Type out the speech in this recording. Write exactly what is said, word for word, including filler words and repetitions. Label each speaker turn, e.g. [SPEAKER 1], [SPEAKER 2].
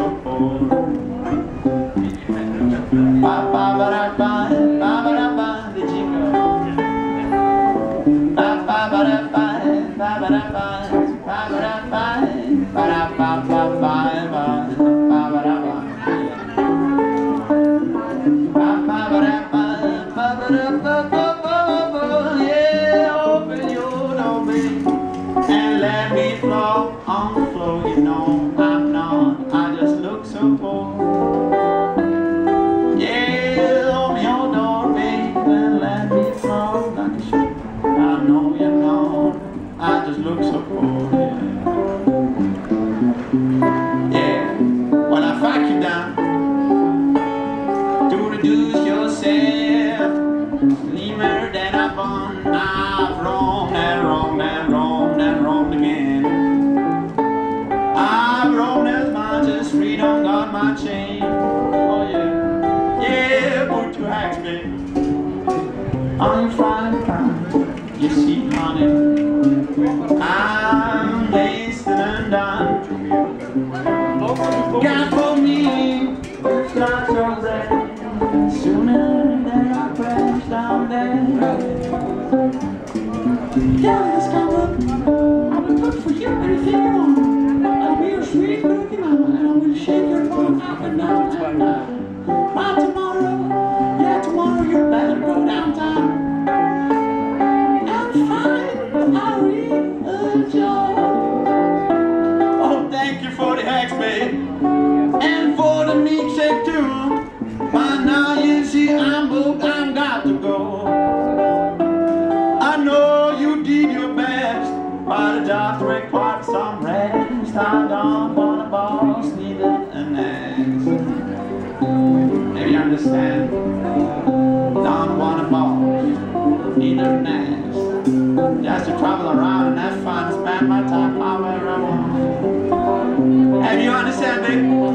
[SPEAKER 1] so poor. Ba ba ba da ba, ba ba da ba, the jingle. Ba ba ba da ba, ba ba da ba, ba ba da ba, ba da ba ba ba ba, ba ba da ba. Ba ba ba da ba, ba ba da ba ba ba ba. Yeah, open your door, baby, and let me flow on the floor. You know I'm not, I just look so poor. Yeah, open your door, baby, and let me flow like a ship. I know you know I just look so poor. Yeah, yeah. Well, I fuck you down to reduce yourself. Leaner than I've born. I've roamed and roamed and roamed and roamed again. I've roamed as much as freedom got my chain. Oh yeah, yeah, put your axe, baby, on your frying pan. You see, honey, I'm wasted and done. God for me, it's not so bad. Sooner than I crash down there. Yeah, let's go up. I will cook for you anything you want. I'll be your sweet cookie mama, and I will shake your bum up and down and down. By tomorrow, yeah, tomorrow you better go downtown and find a real job. Oh, thank you for the hacks, babe, and for the milkshake too. But now you see I'm booked, I'm got to go. I know you did your best, but it just required some rest. I don't want a boss, neither an ex. Maybe you understand? Don't want a boss, neither an ex. Just to travel around and have fun, spend my time however I want. Have you understand, babe?